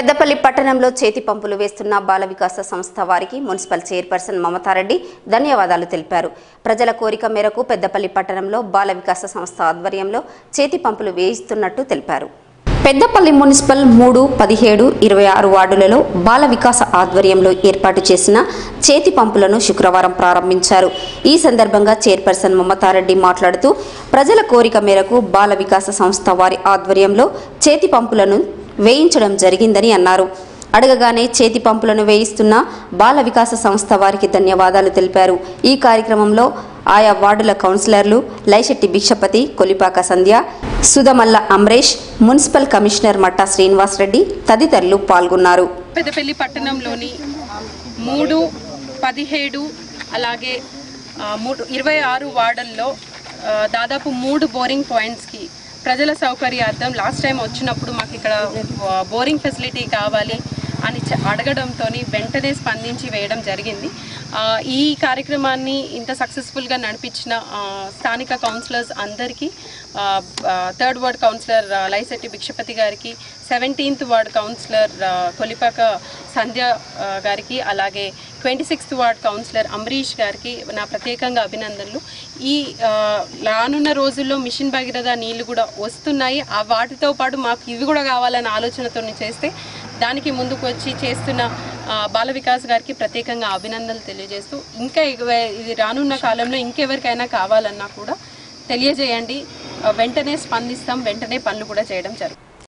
పెద్దపల్లి పట్టణంలో చేతి పంపులు వేస్తున్న బాల వికాస సంస్థ వారికి మున్సిపల్ చైర్పర్సన్ మమతారెడ్డి ధన్యవాదాలు తెలిపారు. ప్రజల కోరిక మేరకు పెద్దపల్లి పట్టణంలో బాల వికాస సంస్థ ఆధ్వర్యంలో చేతి పంపులు వేయిస్తున్నట్టు తెలిపారు. పెద్దపల్లి మున్సిపల్ 3, 17, 26 వార్డులలో బాల వికాస ఆధ్వర్యంలో ఏర్పాటు చేసిన చేతి పంపులను శుక్రవారం ప్రారంభించారు. ఈ సందర్భంగా చైర్పర్సన్ మమతారెడ్డి మాట్లాడుతూ ప్రజల కోరిక మేరకు బాల వికాస సంస్థ వారి ఆధ్వర్యంలో చేతి పంపులను వేయించడం జరిగిందని అన్నారు. అడగగానే చేతి పంపులను వేయిస్తున్న బాల వికాస సంస్థ వారికి ధన్యవాదాలు తెలిపారు. ఈ కార్యక్రమంలో ఆయా వార్డుల కౌన్సిలర్లు లైశెట్టి భిక్షపతి, కొలిపాక సంధ్య, సుధమల్ల అమరేష్, మున్సిపల్ కమిషనర్ మట్టా శ్రీనివాస్ రెడ్డి తదితరులు పాల్గొన్నారు. పెద్దపల్లి పట్టణంలోని 3, 17 అలాగే 26 వార్డుల్లో దాదాపు 3 బోరింగ్ పాయింట్స్కి ప్రజల సౌకర్యార్థం లాస్ట్ టైం వచ్చినప్పుడు మాకు ఇక్కడ బోరింగ్ ఫెసిలిటీ కావాలి అని అడగడంతో వెంటనే స్పందించి వేయడం జరిగింది. ఈ కార్యక్రమాన్ని ఇంత సక్సెస్ఫుల్గా నడిపించిన స్థానిక కౌన్సిలర్స్ అందరికీ, 3rd ward councillor Laishetti Bhikshapathi గారికి, 17th వార్డ్ కౌన్సిలర్ కొలిపాక సంధ్య గారికి, అలాగే 26th వార్డ్ కౌన్సిలర్ అమరీష్ గారికి నా ప్రత్యేకంగా అభినందనలు. ఈ రానున్న రోజుల్లో మిషన్ భగీరథ నీళ్లు కూడా వస్తున్నాయి. ఆ వాటితో పాటు మాకు ఇవి కూడా కావాలన్న ఆలోచనతో చేస్తే దానికి ముందుకు వచ్చి చేస్తున్న బాల వికాస్ గారికి ప్రత్యేకంగా అభినందనలు తెలియజేస్తూ, ఇంకా ఇది రానున్న కాలంలో ఇంకెవరికైనా కావాలన్నా కూడా తెలియజేయండి, వెంటనే స్పందిస్తాం, వెంటనే పనులు కూడా చేయడం జరుగుతుంది.